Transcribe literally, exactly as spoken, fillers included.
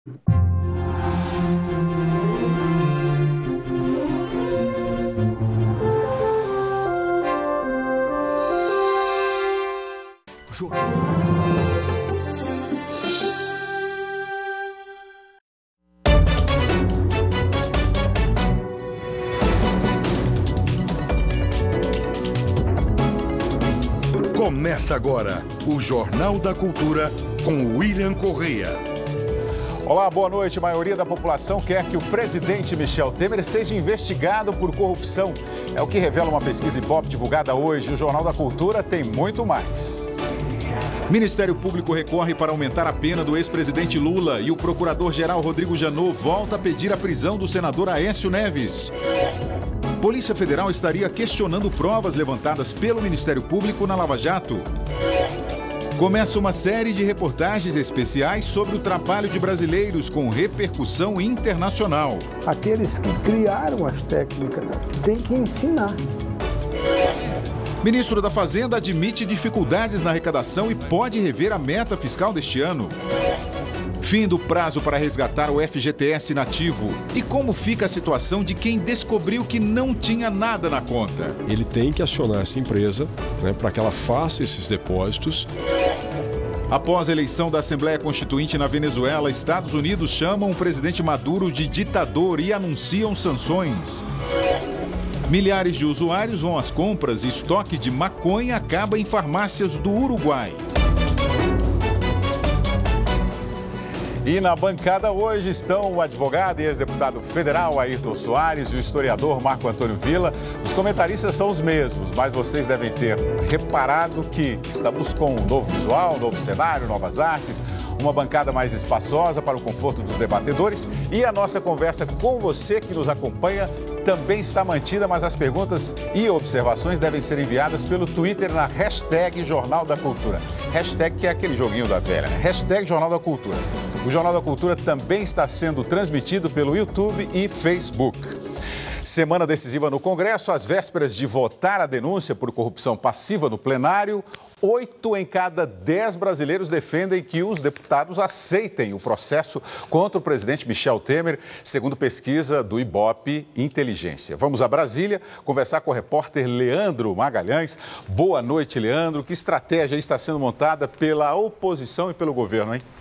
Começa agora o Jornal da Cultura com William Correia. Olá, boa noite. A maioria da população quer que o presidente Michel Temer seja investigado por corrupção. É o que revela uma pesquisa Ibope divulgada hoje. O Jornal da Cultura tem muito mais. Ministério Público recorre para aumentar a pena do ex-presidente Lula e o procurador-geral Rodrigo Janot volta a pedir a prisão do senador Aécio Neves. Polícia Federal estaria questionando provas levantadas pelo Ministério Público na Lava Jato. Começa uma série de reportagens especiais sobre o trabalho de brasileiros com repercussão internacional. Aqueles que criaram as técnicas têm que ensinar. Ministro da Fazenda admite dificuldades na arrecadação e pode rever a meta fiscal deste ano. Fim do prazo para resgatar o F G T S inativo. E como fica a situação de quem descobriu que não tinha nada na conta? Ele tem que acionar essa empresa, né, para que ela faça esses depósitos. Após a eleição da Assembleia Constituinte na Venezuela, Estados Unidos chamam o presidente Maduro de ditador e anunciam sanções. Milhares de usuários vão às compras e estoque de maconha acaba em farmácias do Uruguai. E na bancada hoje estão o advogado e ex-deputado federal Ayrton Soares e o historiador Marco Antônio Villa. Os comentaristas são os mesmos, mas vocês devem ter reparado que estamos com um novo visual, um novo cenário, novas artes, uma bancada mais espaçosa para o conforto dos debatedores e a nossa conversa com você que nos acompanha também está mantida, mas as perguntas e observações devem ser enviadas pelo Twitter na hashtag Jornal da Cultura. Hashtag que é aquele joguinho da velha, né? Hashtag Jornal da Cultura. O Jornal da Cultura também está sendo transmitido pelo YouTube e Facebook. Semana decisiva no Congresso, às vésperas de votar a denúncia por corrupção passiva no plenário, oito em cada dez brasileiros defendem que os deputados aceitem o processo contra o presidente Michel Temer, segundo pesquisa do Ibope Inteligência. Vamos a Brasília conversar com o repórter Leandro Magalhães. Boa noite, Leandro. Que estratégia está sendo montada pela oposição e pelo governo, hein?